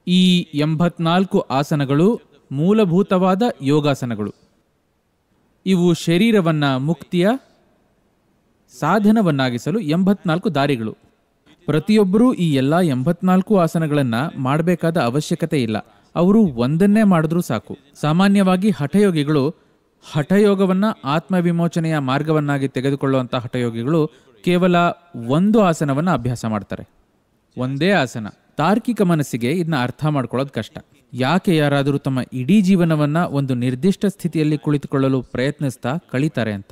ಈ 84 ಆಸನಗಳು ಮೂಲಭೂತವಾದ ಯೋಗಾಸನಗಳು. ಇವು ಶರೀರವನ್ನು ಮುಕ್ತಿಯ ಸಾಧನವನ್ನಾಗಿಸಲು 84 ದಾರಿಗಳು. ಪ್ರತಿಯೊಬ್ಬರೂ ಈ ಎಲ್ಲ 84 ಆಸನಗಳನ್ನು ಮಾಡಬೇಕಾದ ಅವಶ್ಯಕತೆ ಇಲ್ಲ. ಅವರು ಒಂದನ್ನೇ ಮಾಡಿದ್ರೂ ಸಾಕು. ಸಾಮಾನ್ಯವಾಗಿ ಹಠಯೋಗಿಗಳು ಹಠಯೋಗವನ್ನು ಆತ್ಮವಿಮೋಚನೆಯ ಮಾರ್ಗವನ್ನಾಗಿ ತೆಗೆದುಕೊಳ್ಳುವಂಥ ಹಠಯೋಗಿಗಳು ಕೇವಲ ಒಂದು ಆಸನವನ್ನು ಅಭ್ಯಾಸ ಮಾಡ್ತಾರೆ, ಒಂದೇ ಆಸನ. ತಾರ್ಕಿಕ ಮನಸ್ಸಿಗೆ ಇದನ್ನ ಅರ್ಥ ಮಾಡ್ಕೊಳ್ಳೋದು ಕಷ್ಟ. ಯಾಕೆ ಯಾರಾದರೂ ತಮ್ಮ ಇಡೀ ಜೀವನವನ್ನು ಒಂದು ನಿರ್ದಿಷ್ಟ ಸ್ಥಿತಿಯಲ್ಲಿ ಕುಳಿತುಕೊಳ್ಳಲು ಪ್ರಯತ್ನಿಸ್ತಾ ಕಳೀತಾರೆ ಅಂತ.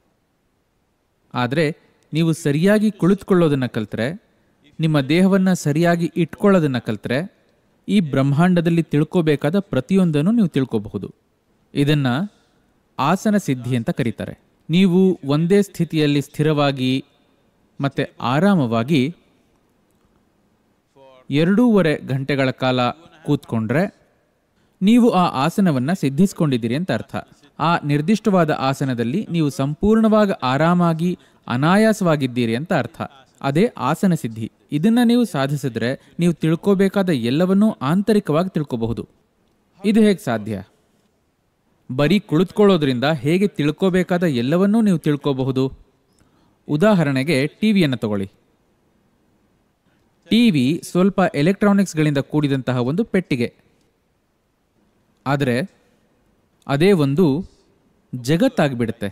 ಆದರೆ ನೀವು ಸರಿಯಾಗಿ ಕುಳಿತುಕೊಳ್ಳೋದನ್ನು ಕಲ್ತ್ರೆ, ನಿಮ್ಮ ದೇಹವನ್ನು ಸರಿಯಾಗಿ ಇಟ್ಕೊಳ್ಳೋದನ್ನು ಕಲ್ತ್ರೆ, ಈ ಬ್ರಹ್ಮಾಂಡದಲ್ಲಿ ತಿಳ್ಕೋಬೇಕಾದ ಪ್ರತಿಯೊಂದನ್ನು ನೀವು ತಿಳ್ಕೋಬಹುದು. ಇದನ್ನು ಆಸನ ಸಿದ್ಧಿ ಅಂತ ಕರೀತಾರೆ. ನೀವು ಒಂದೇ ಸ್ಥಿತಿಯಲ್ಲಿ ಸ್ಥಿರವಾಗಿ ಮತ್ತು ಆರಾಮವಾಗಿ 2.5 ಗಂಟೆಗಳ ಕಾಲ ಕೂತ್ಕೊಂಡ್ರೆ ನೀವು ಆ ಆಸನವನ್ನು ಸಿದ್ಧಿಸ್ಕೊಂಡಿದ್ದೀರಿ ಅಂತ ಅರ್ಥ. ಆ ನಿರ್ದಿಷ್ಟವಾದ ಆಸನದಲ್ಲಿ ನೀವು ಸಂಪೂರ್ಣವಾಗಿ ಆರಾಮಾಗಿ ಅನಾಯಾಸವಾಗಿದ್ದೀರಿ ಅಂತ ಅರ್ಥ. ಅದೇ ಆಸನ ಸಿದ್ಧಿ. ಇದನ್ನು ನೀವು ಸಾಧಿಸಿದ್ರೆ ನೀವು ತಿಳ್ಕೋಬೇಕಾದ ಎಲ್ಲವನ್ನೂ ಆಂತರಿಕವಾಗಿ ತಿಳ್ಕೋಬಹುದು. ಇದು ಹೇಗೆ ಸಾಧ್ಯ? ಬರೀ ಕುಳಿತುಕೊಳ್ಳೋದ್ರಿಂದ ಹೇಗೆ ತಿಳ್ಕೋಬೇಕಾದ ಎಲ್ಲವನ್ನೂ ನೀವು ತಿಳ್ಕೋಬಹುದು? ಉದಾಹರಣೆಗೆ ಟಿವಿಯನ್ನು ತಗೊಳ್ಳಿ. ಟಿವಿ ಸ್ವಲ್ಪ ಎಲೆಕ್ಟ್ರಾನಿಕ್ಸ್ಗಳಿಂದ ಕೂಡಿದಂತಹ ಒಂದು ಪೆಟ್ಟಿಗೆ. ಆದರೆ ಅದೇ ಒಂದು ಜಗತ್ತಾಗಿಬಿಡುತ್ತೆ.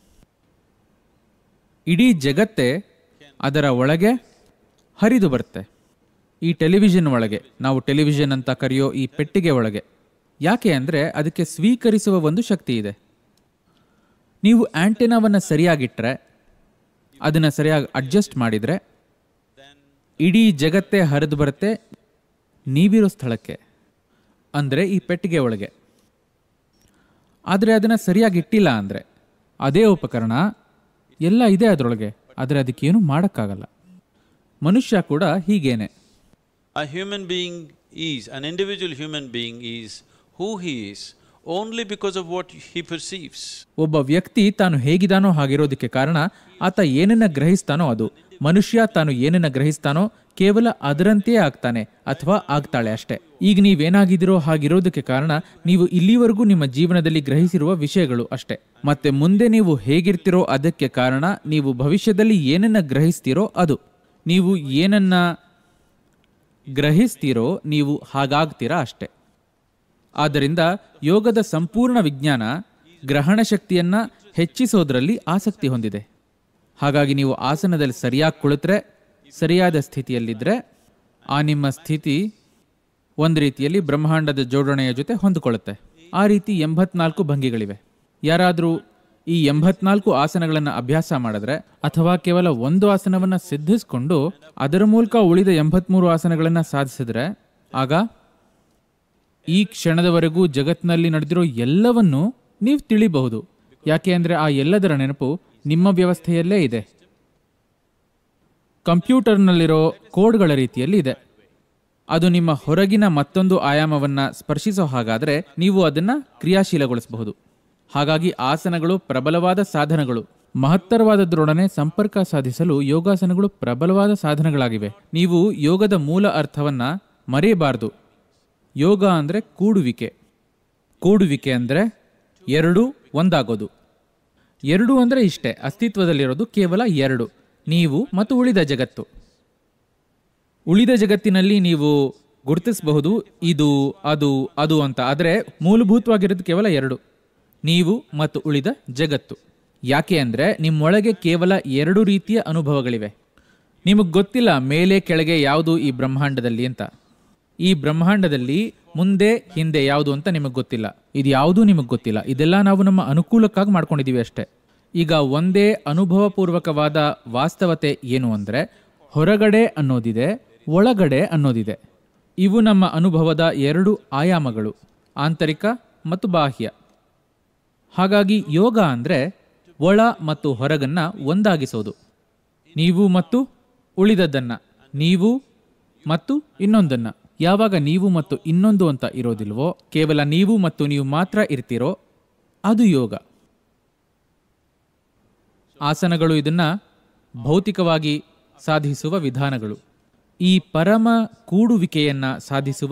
ಇಡೀ ಜಗತ್ತೇ ಅದರ ಒಳಗೆ ಹರಿದು ಬರುತ್ತೆ. ಈ ಟೆಲಿವಿಷನ್ ಒಳಗೆ, ನಾವು ಟೆಲಿವಿಷನ್ ಅಂತ ಕರೆಯೋ ಈ ಪೆಟ್ಟಿಗೆ ಒಳಗೆ. ಯಾಕೆ ಅಂದರೆ ಅದಕ್ಕೆ ಸ್ವೀಕರಿಸುವ ಒಂದು ಶಕ್ತಿ ಇದೆ. ನೀವು ಆಂಟೆನಾವನ್ನು ಸರಿಯಾಗಿಟ್ಟರೆ, ಅದನ್ನು ಸರಿಯಾಗಿ ಅಡ್ಜಸ್ಟ್ ಮಾಡಿದರೆ ಇಡೀ ಜಗತ್ತೇ ಹರಿದು ಬರುತ್ತೆ ನೀವಿರೋ ಸ್ಥಳಕ್ಕೆ, ಅಂದರೆ ಈ ಪೆಟ್ಟಿಗೆ ಒಳಗೆ. ಆದರೆ ಅದನ್ನು ಸರಿಯಾಗಿ ಇಟ್ಟಿಲ್ಲ ಅಂದರೆ ಅದೇ ಉಪಕರಣ ಎಲ್ಲ ಇದೆ ಅದರೊಳಗೆ, ಆದರೆ ಅದಕ್ಕೇನು ಮಾಡೋಕ್ಕಾಗಲ್ಲ. ಮನುಷ್ಯ ಕೂಡ ಹೀಗೇನೆ. A human being is, an individual human being is who he is only because of what he perceives. ಒಬ್ಬ ವ್ಯಕ್ತಿ ತಾನು ಹೇಗಿದಾನೋ ಹಾಗಿರೋದಕ್ಕೆ ಕಾರಣ ಆತ ಏನನ್ನ ಗ್ರಹಿಸ್ತಾನೋ ಅದು. ಮನುಷ್ಯ ತಾನು ಏನನ್ನ ಗ್ರಹಿಸ್ತಾನೋ ಕೇವಲ ಅದರಂತೆಯೇ ಆಗ್ತಾನೆ ಅಥವಾ ಆಗ್ತಾಳೆ ಅಷ್ಟೇ. ಈಗ ನೀವೇನಾಗಿದ್ದೀರೋ ಹಾಗಿರೋದಕ್ಕೆ ಕಾರಣ ನೀವು ಇಲ್ಲಿವರೆಗೂ ನಿಮ್ಮ ಜೀವನದಲ್ಲಿ ಗ್ರಹಿಸಿರುವ ವಿಷಯಗಳು ಅಷ್ಟೇ. ಮತ್ತೆ ಮುಂದೆ ನೀವು ಹೇಗಿರ್ತೀರೋ ಅದಕ್ಕೆ ಕಾರಣ ನೀವು ಭವಿಷ್ಯದಲ್ಲಿ ಏನನ್ನ ಗ್ರಹಿಸ್ತೀರೋ ಅದು. ನೀವು ಏನನ್ನ ಗ್ರಹಿಸ್ತೀರೋ ನೀವು ಹಾಗಾಗ್ತೀರಾ ಅಷ್ಟೇ. ಆದ್ದರಿಂದ ಯೋಗದ ಸಂಪೂರ್ಣ ವಿಜ್ಞಾನ ಗ್ರಹಣ ಶಕ್ತಿಯನ್ನ ಹೆಚ್ಚಿಸೋದ್ರಲ್ಲಿ ಆಸಕ್ತಿ ಹೊಂದಿದೆ. ಹಾಗಾಗಿ ನೀವು ಆಸನದಲ್ಲಿ ಸರಿಯಾಗಿ ಕುಳಿತರೆ, ಸರಿಯಾದ ಸ್ಥಿತಿಯಲ್ಲಿದ್ದರೆ, ಆ ನಿಮ್ಮ ಸ್ಥಿತಿ ಒಂದು ರೀತಿಯಲ್ಲಿ ಬ್ರಹ್ಮಾಂಡದ ಜೋಡಣೆಯ ಜೊತೆ ಹೊಂದಿಕೊಳ್ಳುತ್ತೆ. ಆ ರೀತಿ 84 ಭಂಗಿಗಳಿವೆ. ಯಾರಾದರೂ ಈ 84 ಆಸನಗಳನ್ನು ಅಭ್ಯಾಸ ಮಾಡಿದ್ರೆ, ಅಥವಾ ಕೇವಲ ಒಂದು ಆಸನವನ್ನು ಸಿದ್ಧಿಸಿಕೊಂಡು ಅದರ ಮೂಲಕ ಉಳಿದ 83 ಆಸನಗಳನ್ನು ಸಾಧಿಸಿದ್ರೆ, ಆಗ ಈ ಕ್ಷಣದವರೆಗೂ ಜಗತ್ತಿನಲ್ಲಿ ನಡೆದಿರೋ ಎಲ್ಲವನ್ನೂ ನೀವು ತಿಳಿಬಹುದು. ಯಾಕೆ ಅಂದರೆ ಆ ಎಲ್ಲದರ ನೆನಪು ನಿಮ್ಮ ವ್ಯವಸ್ಥೆಯಲ್ಲೇ ಇದೆ. ಕಂಪ್ಯೂಟರ್ನಲ್ಲಿರೋ ಕೋಡ್ಗಳ ರೀತಿಯಲ್ಲಿ ಇದೆ. ಅದು ನಿಮ್ಮ ಹೊರಗಿನ ಮತ್ತೊಂದು ಆಯಾಮವನ್ನು ಸ್ಪರ್ಶಿಸೋ ಹಾಗಾದರೆ ನೀವು ಅದನ್ನು ಕ್ರಿಯಾಶೀಲಗೊಳಿಸಬಹುದು. ಹಾಗಾಗಿ ಆಸನಗಳು ಪ್ರಬಲವಾದ ಸಾಧನಗಳು. ಮಹತ್ತರವಾದದ್ರೊಡನೆ ಸಂಪರ್ಕ ಸಾಧಿಸಲು ಯೋಗಾಸನಗಳು ಪ್ರಬಲವಾದ ಸಾಧನಗಳಾಗಿವೆ. ನೀವು ಯೋಗದ ಮೂಲ ಅರ್ಥವನ್ನು ಮರೆಯಬಾರದು. ಯೋಗ ಅಂದರೆ ಕೂಡುವಿಕೆ. ಕೂಡುವಿಕೆ ಅಂದರೆ ಎರಡು ಒಂದಾಗೋದು. ಎರಡು ಅಂದರೆ ಇಷ್ಟೇ, ಅಸ್ತಿತ್ವದಲ್ಲಿರೋದು ಕೇವಲ ಎರಡು, ನೀವು ಮತ್ತು ಉಳಿದ ಜಗತ್ತು. ಉಳಿದ ಜಗತ್ತಿನಲ್ಲಿ ನೀವು ಗುರುತಿಸಬಹುದು ಇದು ಅದು ಅದು ಅಂತ. ಆದರೆ ಮೂಲಭೂತವಾಗಿರೋದು ಕೇವಲ ಎರಡು, ನೀವು ಮತ್ತು ಉಳಿದ ಜಗತ್ತು. ಯಾಕೆ ಅಂದರೆ ನಿಮ್ಮೊಳಗೆ ಕೇವಲ ಎರಡು ರೀತಿಯ ಅನುಭವಗಳಿವೆ. ನಿಮಗೆ ಗೊತ್ತಿಲ್ಲ ಮೇಲೆ ಕೆಳಗೆ ಯಾವುದು ಈ ಬ್ರಹ್ಮಾಂಡದಲ್ಲಿ ಅಂತ. ಈ ಬ್ರಹ್ಮಾಂಡದಲ್ಲಿ ಮುಂದೆ ಹಿಂದೆ ಯಾವುದು ಅಂತ ನಿಮಗೆ ಗೊತ್ತಿಲ್ಲ. ಇದು ಯಾವುದೂ ನಿಮಗೆ ಗೊತ್ತಿಲ್ಲ. ಇದೆಲ್ಲ ನಾವು ನಮ್ಮ ಅನುಕೂಲಕ್ಕಾಗಿ ಮಾಡ್ಕೊಂಡಿದ್ದೀವಿ ಅಷ್ಟೇ. ಈಗ ಒಂದೇ ಅನುಭವಪೂರ್ವಕವಾದ ವಾಸ್ತವತೆ ಏನು ಅಂದರೆ, ಹೊರಗಡೆ ಅನ್ನೋದಿದೆ, ಒಳಗಡೆ ಅನ್ನೋದಿದೆ. ಇವು ನಮ್ಮ ಅನುಭವದ ಎರಡು ಆಯಾಮಗಳು, ಆಂತರಿಕ ಮತ್ತು ಬಾಹ್ಯ. ಹಾಗಾಗಿ ಯೋಗ ಅಂದರೆ ಒಳ ಮತ್ತು ಹೊರಗನ್ನ ಒಂದಾಗಿಸೋದು. ನೀವು ಮತ್ತು ಉಳಿದದ್ದನ್ನು, ನೀವು ಮತ್ತು ಇನ್ನೊಂದನ್ನು. ಯಾವಾಗ ನೀವು ಮತ್ತು ಇನ್ನೊಂದು ಅಂತ ಇರೋದಿಲ್ವೋ, ಕೇವಲ ನೀವು ಮತ್ತು ನೀವು ಮಾತ್ರ ಇರ್ತೀರೋ, ಅದು ಯೋಗ. ಆಸನಗಳು ಇದನ್ನು ಭೌತಿಕವಾಗಿ ಸಾಧಿಸುವ ವಿಧಾನಗಳು. ಈ ಪರಮ ಕೂಡುವಿಕೆಯನ್ನು ಸಾಧಿಸುವ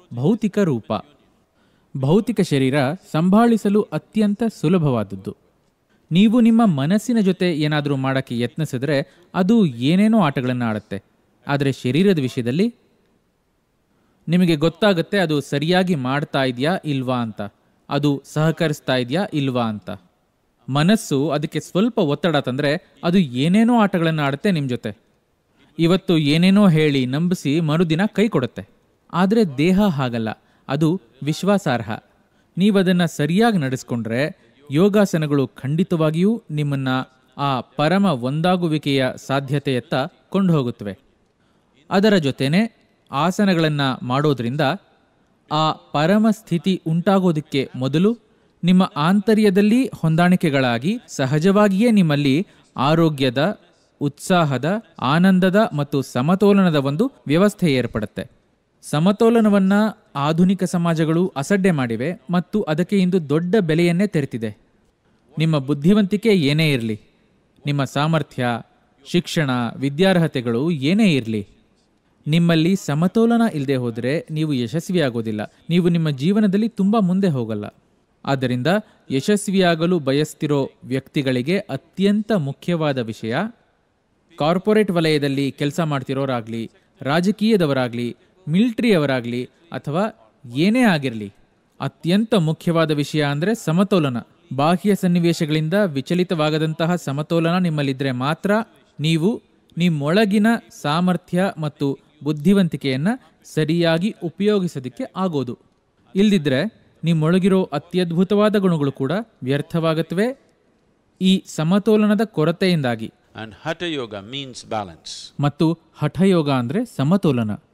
ಭೌತಿಕ ರೂಪ. ಭೌತಿಕ ಶರೀರ ಸಂಭಾಳಿಸಲು ಅತ್ಯಂತ ಸುಲಭವಾದದ್ದು. ನೀವು ನಿಮ್ಮ ಮನಸ್ಸಿನ ಜೊತೆ ಏನಾದರೂ ಮಾಡೋಕ್ಕೆ ಯತ್ನಿಸಿದ್ರೆ ಅದು ಏನೇನೋ ಆಟಗಳನ್ನು ಆಡುತ್ತೆ. ಆದರೆ ಶರೀರದ ವಿಷಯದಲ್ಲಿ ನಿಮಗೆ ಗೊತ್ತಾಗುತ್ತೆ ಅದು ಸರಿಯಾಗಿ ಮಾಡ್ತಾ ಇದೆಯಾ ಇಲ್ವಾ ಅಂತ, ಅದು ಸಹಕರಿಸ್ತಾ ಇದೆಯಾ ಇಲ್ವಾ ಅಂತ. ಮನಸ್ಸು ಅದಕ್ಕೆ ಸ್ವಲ್ಪ ಒತ್ತಡ ತಂದರೆ ಅದು ಏನೇನೋ ಆಟಗಳನ್ನು ಆಡುತ್ತೆ ನಿಮ್ಮ ಜೊತೆ. ಇವತ್ತು ಏನೇನೋ ಹೇಳಿ ನಂಬಿಸಿ ಮರುದಿನ ಕೈ ಕೊಡುತ್ತೆ. ಆದರೆ ದೇಹ ಹಾಗಲ್ಲ, ಅದು ವಿಶ್ವಾಸಾರ್ಹ. ನೀವದನ್ನು ಸರಿಯಾಗಿ ನಡೆಸ್ಕೊಂಡ್ರೆ ಯೋಗಾಸನಗಳು ಖಂಡಿತವಾಗಿಯೂ ನಿಮ್ಮನ್ನು ಆ ಪರಮ ಒಂದಾಗುವಿಕೆಯ ಸಾಧ್ಯತೆಯತ್ತ ಕೊಂಡು ಹೋಗುತ್ತವೆ. ಅದರ ಜೊತೆನೆ ಆಸನಗಳನ್ನು ಮಾಡೋದ್ರಿಂದ ಆ ಪರಮ ಸ್ಥಿತಿ ಉಂಟಾಗೋದಕ್ಕೆ ಮೊದಲು ನಿಮ್ಮ ಆಂತರ್ಯದಲ್ಲಿ ಹೊಂದಾಣಿಕೆಗಳಾಗಿ ಸಹಜವಾಗಿಯೇ ನಿಮ್ಮಲ್ಲಿ ಆರೋಗ್ಯದ, ಉತ್ಸಾಹದ, ಆನಂದದ ಮತ್ತು ಸಮತೋಲನದ ಒಂದು ವ್ಯವಸ್ಥೆ ಏರ್ಪಡುತ್ತೆ. ಸಮತೋಲನವನ್ನ ಆಧುನಿಕ ಸಮಾಜಗಳು ಅಸಡ್ಡೆ ಮಾಡಿವೆ ಮತ್ತು ಅದಕ್ಕೆ ಇಂದು ದೊಡ್ಡ ಬೆಲೆಯನ್ನೇ ತೆರೆತಿದೆ. ನಿಮ್ಮ ಬುದ್ಧಿವಂತಿಕೆ ಏನೇ ಇರಲಿ, ನಿಮ್ಮ ಸಾಮರ್ಥ್ಯ, ಶಿಕ್ಷಣ, ವಿದ್ಯಾರ್ಹತೆಗಳು ಏನೇ ಇರಲಿ, ನಿಮ್ಮಲ್ಲಿ ಸಮತೋಲನ ಇಲ್ಲದೆ ಹೋದರೆ ನೀವು ಯಶಸ್ವಿಯಾಗೋದಿಲ್ಲ. ನೀವು ನಿಮ್ಮ ಜೀವನದಲ್ಲಿ ತುಂಬ ಮುಂದೆ ಹೋಗಲ್ಲ. ಆದ್ದರಿಂದ ಯಶಸ್ವಿಯಾಗಲು ಬಯಸ್ತಿರೋ ವ್ಯಕ್ತಿಗಳಿಗೆ ಅತ್ಯಂತ ಮುಖ್ಯವಾದ ವಿಷಯ, ಕಾರ್ಪೊರೇಟ್ ವಲಯದಲ್ಲಿ ಕೆಲಸ ಮಾಡ್ತಿರೋರಾಗಲಿ, ರಾಜಕೀಯದವರಾಗಲಿ, ಮಿಲಿಟರಿಯವರಾಗಲಿ ಅಥವಾ ಏನೇ ಆಗಿರಲಿ, ಅತ್ಯಂತ ಮುಖ್ಯವಾದ ವಿಷಯ ಅಂದರೆ ಸಮತೋಲನ. ಬಾಹ್ಯ ಸನ್ನಿವೇಶಗಳಿಂದ ವಿಚಲಿತವಾಗದಂತಹ ಸಮತೋಲನ ನಿಮ್ಮಲ್ಲಿದ್ದರೆ ಮಾತ್ರ ನೀವು ನಿಮ್ಮೊಳಗಿನ ಸಾಮರ್ಥ್ಯ ಮತ್ತು ಬುದ್ಧಿವಂತಿಕೆಯನ್ನು ಸರಿಯಾಗಿ ಉಪಯೋಗಿಸೋದಕ್ಕೆ ಆಗೋದು. ಇಲ್ದಿದ್ರೆ ನಿಮ್ಮೊಳಗಿರೋ ಅತ್ಯದ್ಭುತವಾದ ಗುಣಗಳು ಕೂಡ ವ್ಯರ್ಥವಾಗುತ್ತವೆ ಈ ಸಮತೋಲನದ ಕೊರತೆಯಿಂದಾಗಿ. And Hatha Yoga means balance. ಮತ್ತು ಹಠಯೋಗ ಅಂದರೆ ಸಮತೋಲನ.